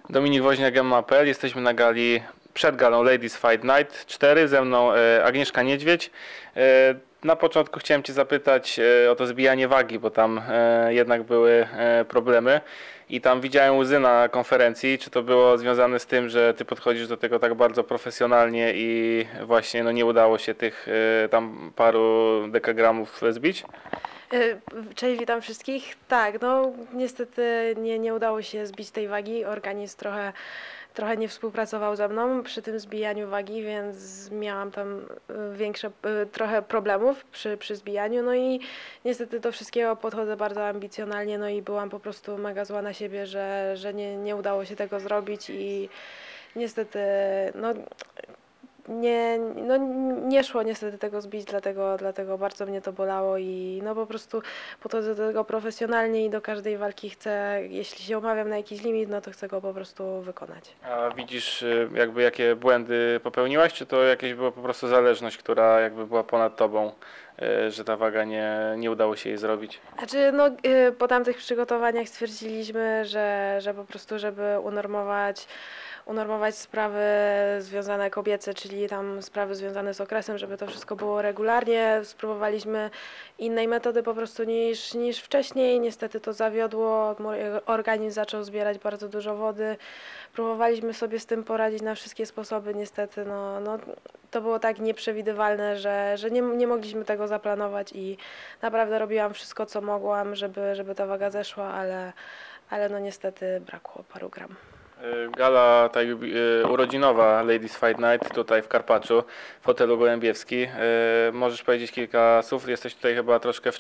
Dominik Woźniak, MMA.pl. Jesteśmy na gali, przed galą Ladies Fight Night 4. Ze mną Agnieszka Niedźwiedź. Na początku chciałem Cię zapytać o to zbijanie wagi, bo tam jednak były problemy i tam widziałem łzy na konferencji. Czy to było związane z tym, że Ty podchodzisz do tego tak bardzo profesjonalnie i właśnie nie udało się tych tam paru dekagramów zbić? Cześć, witam wszystkich. Tak, no niestety nie udało się zbić tej wagi. Organizm trochę nie współpracował ze mną przy tym zbijaniu wagi, więc miałam tam trochę problemów przy zbijaniu. No i niestety do wszystkiego podchodzę bardzo ambicjonalnie, no i byłam po prostu mega zła na siebie, że nie udało się tego zrobić i niestety nie szło niestety tego zbić, dlatego bardzo mnie to bolało i no po prostu podchodzę do tego profesjonalnie i do każdej walki chcę, jeśli się umawiam na jakiś limit, no to chcę go po prostu wykonać. A widzisz jakby jakie błędy popełniłaś, czy to jakieś była po prostu zależność, która jakby była ponad tobą, że ta waga nie udało się jej zrobić? Znaczy, po tamtych przygotowaniach stwierdziliśmy, że po prostu, żeby unormować sprawy związane kobiece, czyli tam sprawy związane z okresem, żeby to wszystko było regularnie. Spróbowaliśmy innej metody po prostu niż wcześniej. Niestety to zawiodło, mój organizm zaczął zbierać bardzo dużo wody. Próbowaliśmy sobie z tym poradzić na wszystkie sposoby. Niestety to było tak nieprzewidywalne, że nie mogliśmy tego zaplanować i naprawdę robiłam wszystko, co mogłam, żeby ta waga zeszła, ale no niestety brakło paru gram. Gala ta urodzinowa Ladies Fight Night tutaj w Karpaczu, w hotelu Gołębiewski. Możesz powiedzieć kilka słów? Jesteś tutaj chyba troszkę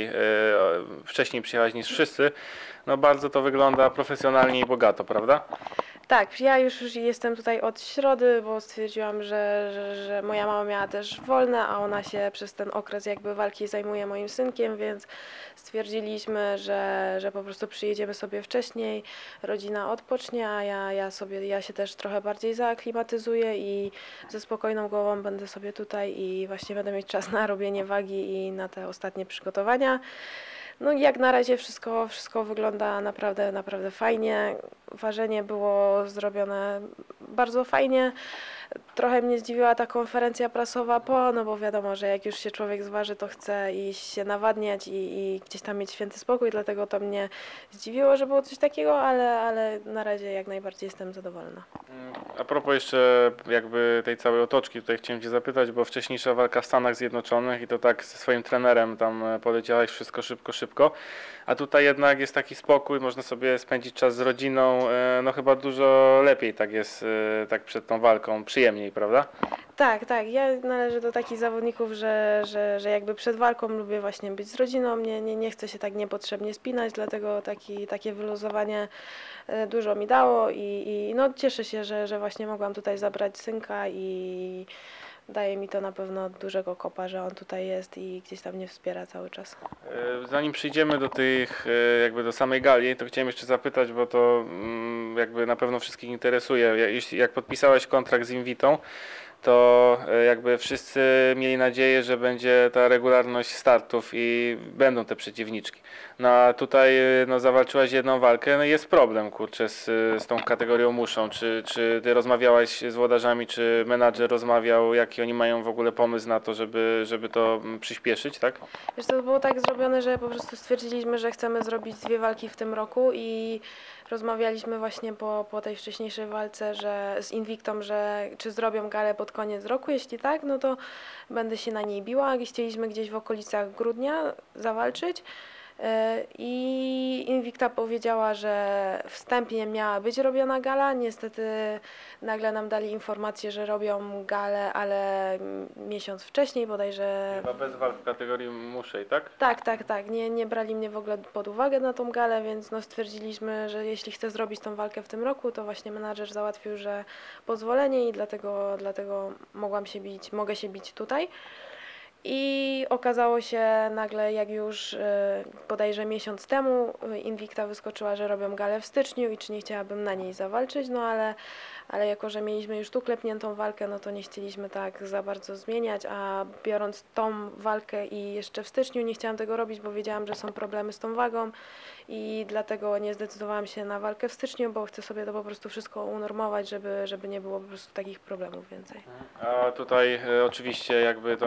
wcześniej przyjechałaś niż wszyscy. No bardzo to wygląda profesjonalnie i bogato, prawda? Tak, ja już jestem tutaj od środy, bo stwierdziłam, że moja mama miała też wolne, a ona się przez ten okres jakby walki zajmuje moim synkiem, więc stwierdziliśmy, że po prostu przyjedziemy sobie wcześniej, rodzina odpocznie, a ja się też trochę bardziej zaaklimatyzuję i ze spokojną głową będę sobie tutaj i właśnie będę mieć czas na robienie wagi i na te ostatnie przygotowania. No i jak na razie wszystko wygląda naprawdę fajnie. Ważenie było zrobione bardzo fajnie. Trochę mnie zdziwiła ta konferencja prasowa no bo wiadomo, że jak już się człowiek zważy, to chce iść się nawadniać i gdzieś tam mieć święty spokój, dlatego to mnie zdziwiło, że było coś takiego, ale na razie jak najbardziej jestem zadowolona. A propos jeszcze jakby tej całej otoczki, tutaj chciałem Cię zapytać, bo wcześniejsza walka w Stanach Zjednoczonych i to tak ze swoim trenerem tam poleciałaś wszystko szybko, a tutaj jednak jest taki spokój, można sobie spędzić czas z rodziną, no chyba dużo lepiej tak jest, tak przed tą walką, przyjemniej, prawda? Tak. Ja należę do takich zawodników, że jakby przed walką lubię właśnie być z rodziną, nie chcę się tak niepotrzebnie spinać, dlatego takie wyluzowanie dużo mi dało i no cieszę się, że właśnie mogłam tutaj zabrać synka i daje mi to na pewno dużego kopa, że on tutaj jest i gdzieś tam mnie wspiera cały czas. Zanim przyjdziemy do jakby do samej gali, to chciałem jeszcze zapytać, bo to jakby na pewno wszystkich interesuje. Jak podpisałeś kontrakt z Invitą, to jakby wszyscy mieli nadzieję, że będzie ta regularność startów i będą te przeciwniczki. No a tutaj zawalczyłaś jedną walkę, no i jest problem, kurczę, z tą kategorią muszą. Czy ty rozmawiałaś z włodarzami, czy menadżer rozmawiał, jaki oni mają w ogóle pomysł na to, żeby to przyspieszyć, tak? Wiesz, to było tak zrobione, że po prostu stwierdziliśmy, że chcemy zrobić 2 walki w tym roku i rozmawialiśmy właśnie po tej wcześniejszej walce z Invictą, że czy zrobią galę pod koniec roku, jeśli tak, no to będę się na niej biła i chcieliśmy gdzieś w okolicach grudnia zawalczyć. I Invicta powiedziała, że wstępnie miała być robiona gala, niestety nagle nam dali informację, że robią galę, ale miesiąc wcześniej bodajże. Chyba bez walk w kategorii muszej, tak? Tak. Nie brali mnie w ogóle pod uwagę na tą galę, więc stwierdziliśmy, że jeśli chcę zrobić tą walkę w tym roku, to właśnie menadżer załatwił, że pozwolenie i dlatego mogę się bić tutaj. I okazało się nagle, jak już bodajże miesiąc temu Invicta wyskoczyła, że robią galę w styczniu i czy nie chciałabym na niej zawalczyć, no ale jako, że mieliśmy już tu klepniętą walkę, no to nie chcieliśmy tak za bardzo zmieniać, a biorąc tą walkę i jeszcze w styczniu nie chciałam tego robić, bo wiedziałam, że są problemy z tą wagą i dlatego nie zdecydowałam się na walkę w styczniu, bo chcę sobie to po prostu wszystko unormować, żeby nie było po prostu takich problemów więcej. A tutaj oczywiście jakby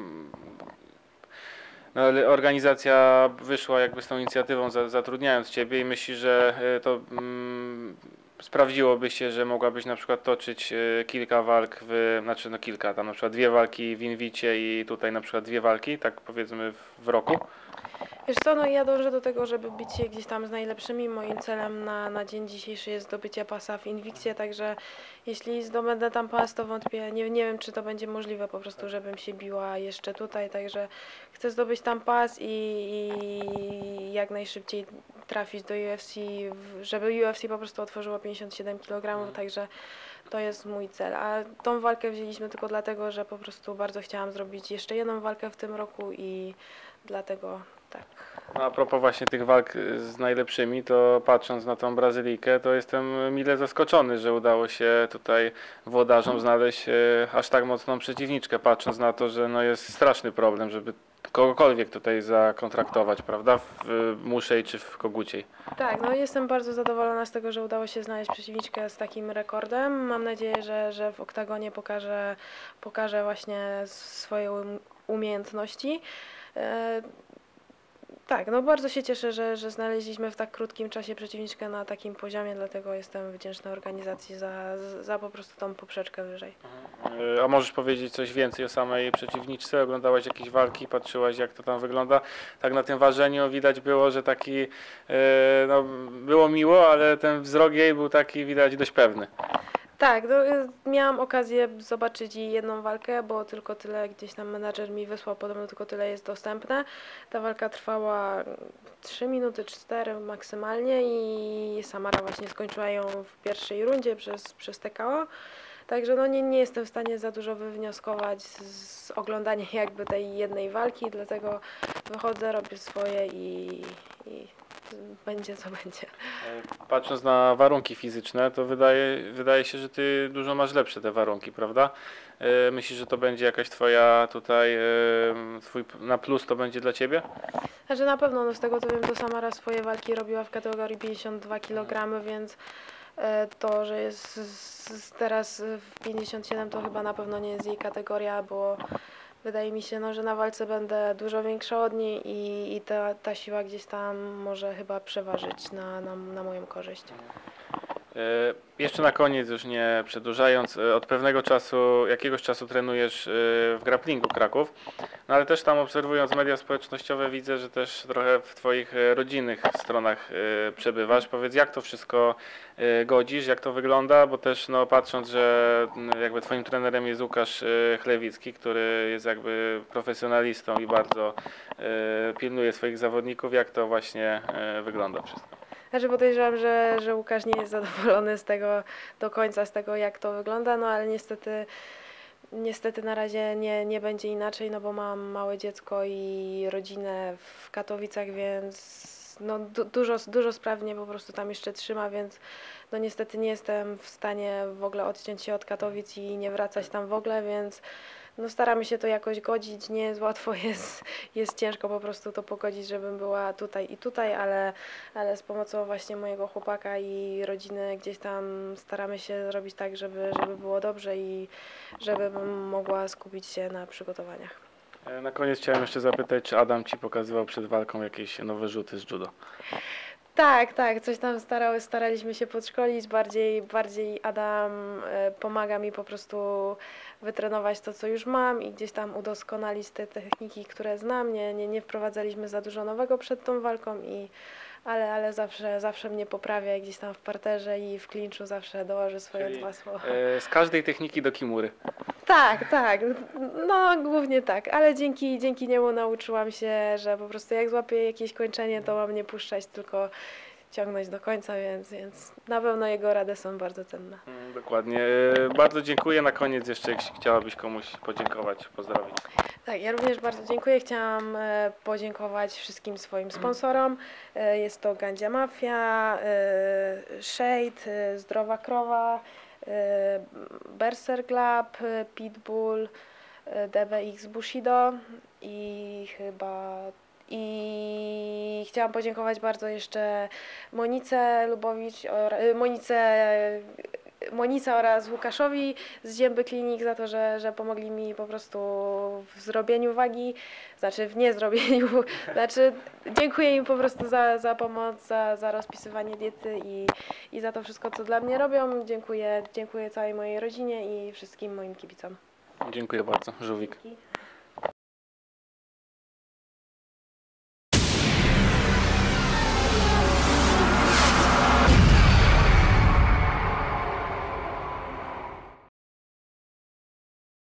no, ale organizacja wyszła jakby z tą inicjatywą, zatrudniając Ciebie i myślisz, że to sprawdziłoby się, że mogłabyś na przykład toczyć kilka walk, znaczy no kilka, tam na przykład 2 walki w Inwicie i tutaj na przykład 2 walki, tak powiedzmy w roku? Wiesz co, no ja dążę do tego, żeby bić się gdzieś tam z najlepszymi. Moim celem na dzień dzisiejszy jest zdobycie pasa w Invictie, także jeśli zdobędę tam pas, to wątpię, nie wiem czy to będzie możliwe po prostu, żebym się biła jeszcze tutaj, także chcę zdobyć tam pas i jak najszybciej trafić do UFC, żeby UFC po prostu otworzyło 57 kg, także to jest mój cel. A tą walkę wzięliśmy tylko dlatego, że po prostu bardzo chciałam zrobić jeszcze jedną walkę w tym roku i dlatego tak. No, a propos właśnie tych walk z najlepszymi, to patrząc na tą Brazylijkę, to jestem mile zaskoczony, że udało się tutaj włodarzom znaleźć aż tak mocną przeciwniczkę, patrząc na to, że no jest straszny problem, żeby kogokolwiek tutaj zakontraktować, prawda, w Muszej czy w Koguciej. Tak, no jestem bardzo zadowolona z tego, że udało się znaleźć przeciwniczkę z takim rekordem. Mam nadzieję, że w oktagonie pokaże właśnie swoje umiejętności. Tak, no bardzo się cieszę, że znaleźliśmy w tak krótkim czasie przeciwniczkę na takim poziomie, dlatego jestem wdzięczna organizacji za po prostu tą poprzeczkę wyżej. A możesz powiedzieć coś więcej o samej przeciwniczce? Oglądałaś jakieś walki, patrzyłaś jak to tam wygląda? Tak na tym ważeniu widać było, że taki, no było miło, ale ten wzrok jej był taki widać dość pewny. Tak, no, miałam okazję zobaczyć jej jedną walkę, bo tylko tyle gdzieś tam menadżer mi wysłał, podobno tylko tyle jest dostępne. Ta walka trwała 3 minuty, 4 maksymalnie i Samara właśnie skończyła ją w pierwszej rundzie przez TKO. Także no nie jestem w stanie za dużo wywnioskować z oglądania jakby tej jednej walki, dlatego wychodzę, robię swoje i będzie co będzie. Patrząc na warunki fizyczne, to wydaje się, że ty dużo masz lepsze te warunki, prawda? Myślisz, że to będzie jakaś twoja tutaj, twój na plus to będzie dla ciebie? Znaczy na pewno, no z tego co wiem, to Samara swoje walki robiła w kategorii 52 kg, więc to, że jest teraz w 57 to chyba na pewno nie jest jej kategoria, bo wydaje mi się, no, że na walce będę dużo większa od niej i ta siła gdzieś tam może chyba przeważyć na moją korzyść. Jeszcze na koniec, już nie przedłużając, od pewnego czasu, jakiegoś czasu trenujesz w Grapplingu Kraków, no ale też tam obserwując media społecznościowe widzę, że też trochę w twoich rodzinnych stronach przebywasz. Powiedz, jak to wszystko godzisz, jak to wygląda, bo też no, patrząc, że jakby twoim trenerem jest Łukasz Chlewicki, który jest jakby profesjonalistą i bardzo pilnuje swoich zawodników, jak to właśnie wygląda wszystko? Znaczy podejrzewam, że Łukasz nie jest zadowolony z tego do końca, z tego jak to wygląda, no ale niestety na razie nie będzie inaczej, no bo mam małe dziecko i rodzinę w Katowicach, więc no dużo spraw mnie po prostu tam jeszcze trzyma, więc no niestety nie jestem w stanie w ogóle odciąć się od Katowic i nie wracać tam w ogóle, więc no staramy się to jakoś godzić, nie jest łatwo, jest ciężko po prostu to pogodzić, żebym była tutaj i tutaj, ale z pomocą właśnie mojego chłopaka i rodziny gdzieś tam staramy się zrobić tak, żeby było dobrze i żebym mogła skupić się na przygotowaniach. Na koniec chciałem jeszcze zapytać, czy Adam ci pokazywał przed walką jakieś nowe rzuty z judo? Tak, coś tam staraliśmy się podszkolić, bardziej Adam pomaga mi po prostu wytrenować to, co już mam i gdzieś tam udoskonalić te techniki, które znam. Nie wprowadzaliśmy za dużo nowego przed tą walką, ale zawsze mnie poprawia gdzieś tam w parterze i w klinczu zawsze dołoży swoje dwa słowa. Z każdej techniki do kimury. Tak, no głównie tak, ale dzięki niemu nauczyłam się, że po prostu jak złapię jakieś kończenie, to mam nie puszczać, tylko ciągnąć do końca, więc na pewno jego rady są bardzo cenne. Dokładnie. Bardzo dziękuję. Na koniec jeszcze, jeśli chciałabyś komuś podziękować, pozdrowić. Tak, ja również bardzo dziękuję. Chciałam podziękować wszystkim swoim sponsorom. Jest to Gandzia Mafia, Shade, Zdrowa Krowa, Berserk Lab, Pitbull, DBX Bushido i chyba I chciałam podziękować bardzo jeszcze Monice Lubowicz, Monice oraz Łukaszowi z Zięby Klinik za to, że pomogli mi po prostu w zrobieniu wagi, znaczy w niezrobieniu, znaczy dziękuję im po prostu za pomoc, za rozpisywanie diety i za to wszystko, co dla mnie robią. Dziękuję całej mojej rodzinie i wszystkim moim kibicom. Dziękuję bardzo. Żółwik. Dzięki.